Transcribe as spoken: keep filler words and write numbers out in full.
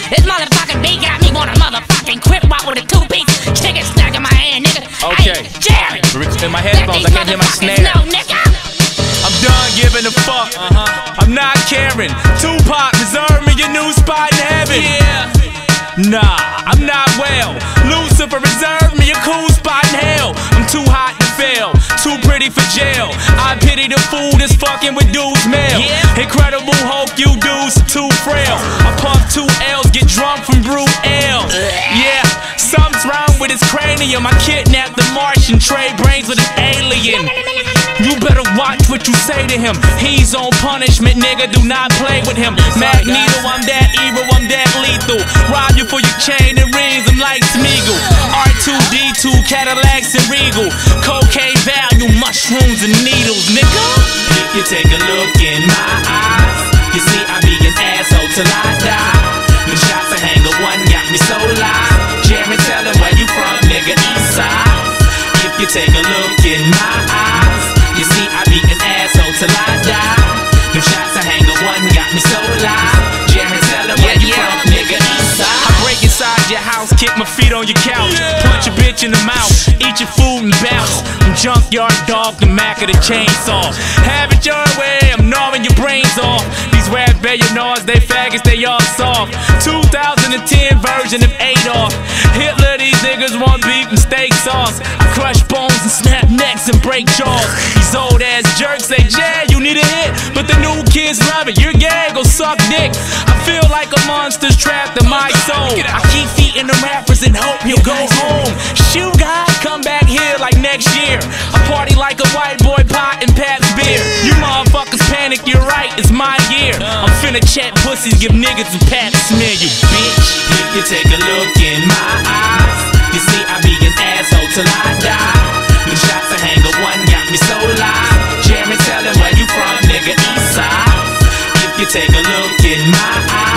This motherfucking beat got me on a motherfucking crip walk with a two-piece chicken snack in my hand, nigga. Okay. Hey, Jerry. In my headphones, I can't hear my snare. No, nigga. I'm done giving a fuck. Uh-huh. I'm not caring. Tupac, reserve me a new spot in heaven. Yeah. Nah, I'm not well. Lucifer, reserve me a cool spot in hell. I'm too hot to fail, too pretty for jail. I pity the fool that's fucking with dudes' mail. Yeah. Incredible Hulk, you dudes are too frail. I puff two L's, get drunk from brew ale. Yeah, something's wrong with his cranium. I kidnapped the Martian, trade brains with an alien. You better watch what you say to him. He's on punishment, nigga, do not play with him. Magneto, I'm that evil, I'm that lethal. Rob you for your chain and rings, I'm like Smeagol. R two D two, Cadillacs and Regal. Cocaine value, mushrooms and needles, nigga. If you take a look in my eyes, you see I be an asshole till I die. The shots I hang a one got me so live. Jeremy, tell him where you from, nigga, east side. If you take a look in my eyes, you see I be an asshole till I die. Them shots I hang a one got me so live. Jeremy, tell him where you from, nigga, east side. I break inside your house, kick my feet on your couch, punch a bitch in the mouth, eat your food and bounce. I'm junkyard dog, the Mac of the chainsaw. Have it your way, I'm gnawing your brains off. These rap billionaires, they faggots, they all soft. two thousand ten version of Adolf Hitler, these niggas want beef and steak sauce. I crush bones and snap necks and break jaws. These old ass jerks say, yeah, you need a hit, but the new kids love it. You're gay, go suck dick. I feel like a monster's trapped in my soul. I keep feeding the rappers and hope he'll go home. Shoot God, come back here like next year. I party like a white boy, pot and Pabst beer. You motherfuckers panic, you're right, it's my year. I'm finna chat pussies, give niggas a pat smear, you bitch. If you take a look in my eyes, you see I be an asshole till I die. The shots I hang a one got me so live. Jeremy, tell him where you from, nigga, east side. If you take a look in my eyes,